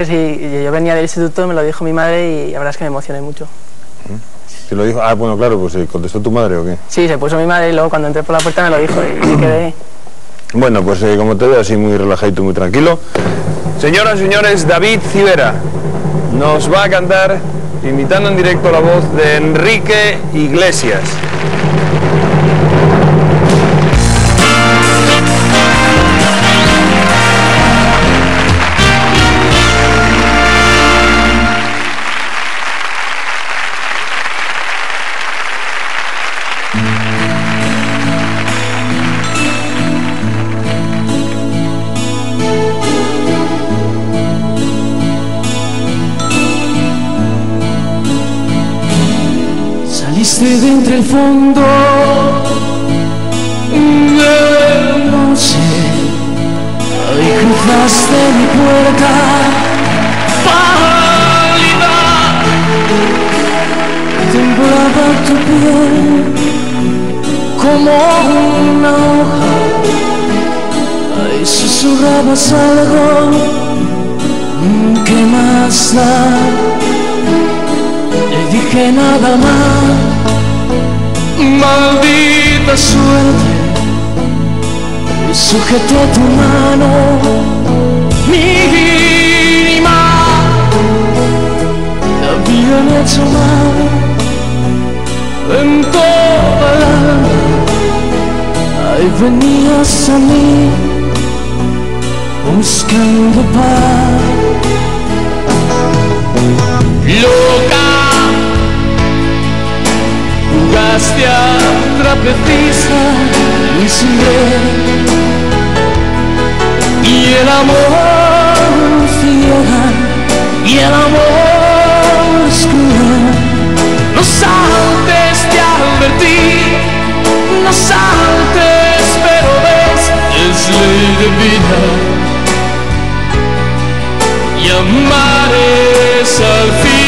Sí, yo venía del instituto, me lo dijo mi madre y la verdad es que me emocioné mucho. ¿Se lo dijo? Ah, bueno, claro, pues ¿contestó tu madre o qué? Sí, se puso mi madre y luego cuando entré por la puerta me lo dijo y me quedé... Bueno, pues como te veo así muy relajadito, muy tranquilo. Señoras y señores, David Civera nos va a cantar imitando en directo la voz de Enrique Iglesias. Saliste de entre el fondo de noche y cruzaste mi puerta pálida, temblaba tu piel como una hoja y susurrabas algo, ¿qué más da? Le dije nada más, maldita suerte, y sujeté tu mano mínima, te habían hecho mal en toda el alma, ahí venías a mí buscando paz. Loca, jugaste a trapecista y sin ver, y el amor ciega y el amor oscuro. No saltes, te advertí, no saltes, pero ves, es ley de vida y amar es al fin.